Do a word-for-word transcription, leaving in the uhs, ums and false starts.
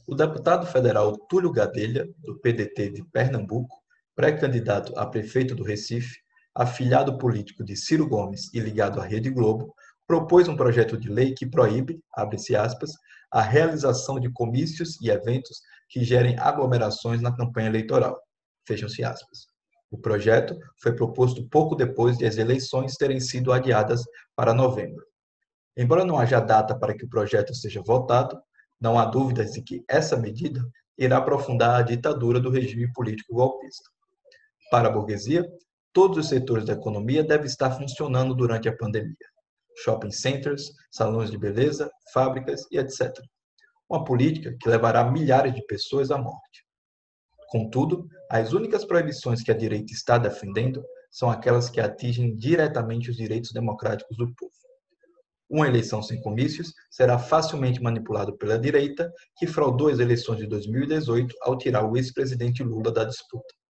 O deputado federal Túlio Gadelha, do P D T de Pernambuco, pré-candidato a prefeito do Recife, afilhado político de Ciro Gomes e ligado à Rede Globo, propôs um projeto de lei que proíbe, abre-se aspas, a realização de comícios e eventos que gerem aglomerações na campanha eleitoral, fecham-se aspas. O projeto foi proposto pouco depois de as eleições terem sido adiadas para novembro. Embora não haja data para que o projeto seja votado, não há dúvidas de que essa medida irá aprofundar a ditadura do regime político golpista. Para a burguesia, todos os setores da economia devem estar funcionando durante a pandemia. Shopping centers, salões de beleza, fábricas e etcétera. Uma política que levará milhares de pessoas à morte. Contudo, as únicas proibições que a direita está defendendo são aquelas que atingem diretamente os direitos democráticos do povo. Uma eleição sem comícios será facilmente manipulada pela direita, que fraudou as eleições de dois mil e dezoito ao tirar o ex-presidente Lula da disputa.